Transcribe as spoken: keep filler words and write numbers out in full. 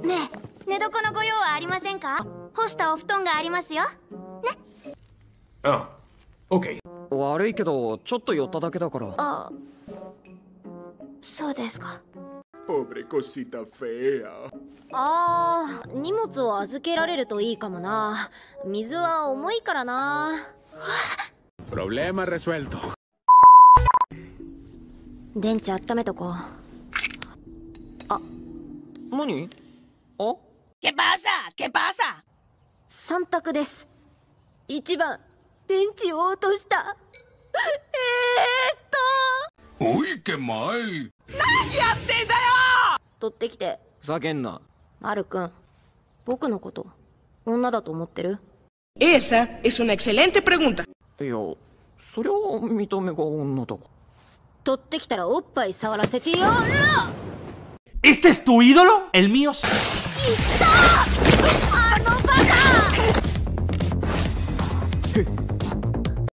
ねえ、寝床のご用はありませんか？干したお布団がありますよ。ね。 あ、オッケー。悪いけどちょっと寄っただけだから。 あ、そうですか。 Pobre cosita fea。 ああ、荷物を預けられるといいかもな。水は重いからな。 Problema resuelto。 電池温めとこう。あ、 何？あ？ ¿Qué pasa? ¿Qué pasa? 三択です。一番、電池を落とした。えーっと。 おい、qué mal。 何やってんだよ！ 取ってきて。 ふざけんな。 マル君、僕のこと女だと思ってる？ Esa es una excelente pregunta。 いや、そりゃ見た目が女だから。 取ってきたらおっぱい触らせてよ。 ¿Este es tu ídolo? El mío sí. ¡Está!